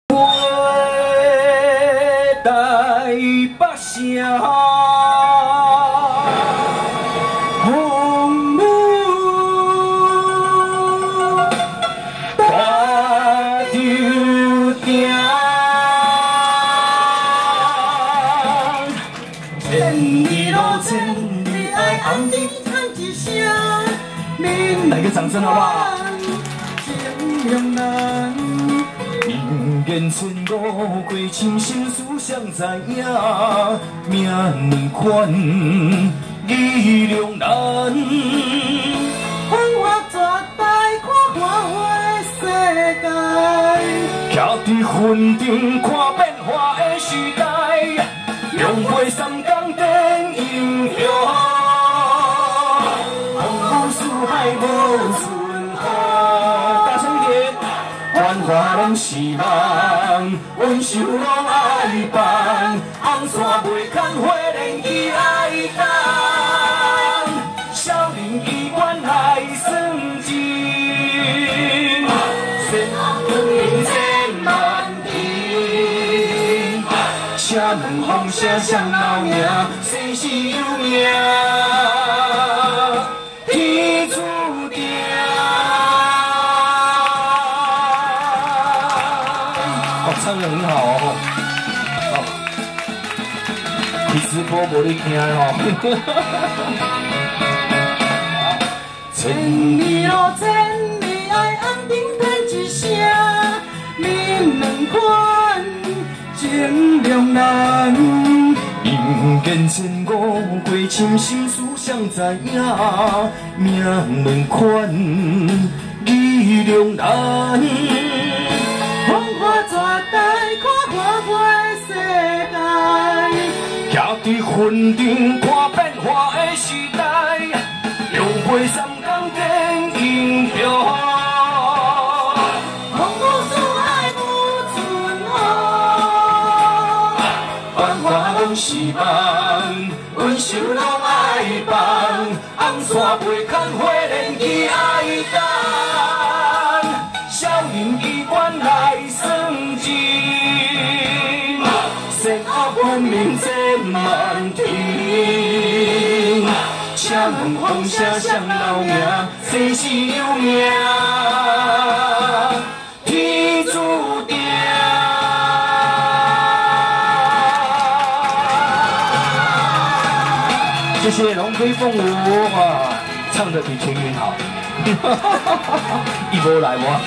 台北城，风雨大舟行，千里路千里爱红灯喊一声，来个掌声好不好？情两难。 人间千古过，深生死谁知影？命难宽，义两难。繁华绝代，看花花世界。徛伫云顶，看变化的时代。两杯三江灯英雄，风雨四海无存好。大声一点。 繁华拢是梦，温柔拢爱放，红线袂牵花莲去爱等，少年医院来算钱，善恶分千万天，请问风声谁留名？生死有命，天注定。 唱得很好哦，其实播无你听哦。千里路千里爱红灯叹一声，命难宽，情两难。人间千古过，深生死谁知影？命难宽，义两难。 绝代看花花世界，徛伫云顶看变化的时代，两杯三江灯英雄，风雨四海无存好。繁华拢是梦，温柔拢爱放，红线袂牵花莲去爱等，少年医院来算。 善恶分明千万天，请问风声谁留名？生死有命，天注定。谢谢龙飞凤舞啊，唱得比秦云好，一波来我。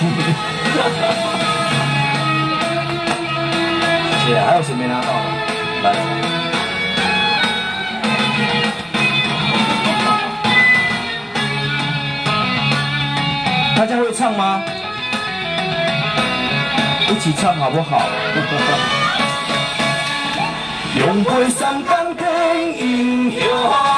谢谢，还有谁没拿到的？来，大家会唱吗？一起唱好不好？两杯三江灯英雄，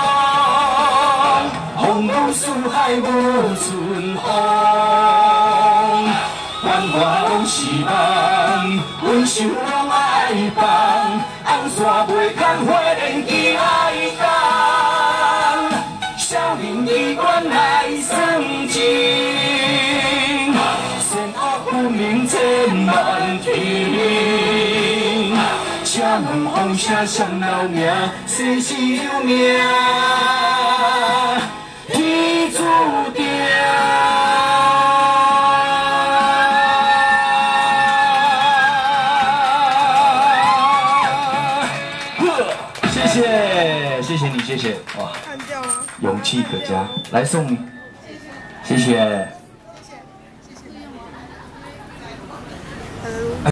风雨四海无存风。 繁华拢是梦，温柔拢爱放，红线袂牵花莲去爱等，少年医院来算钱，善恶分明千万天，请问风声谁留名？生死有命，天注定。 谢谢你，谢谢哇！勇气可嘉，来送你，谢谢。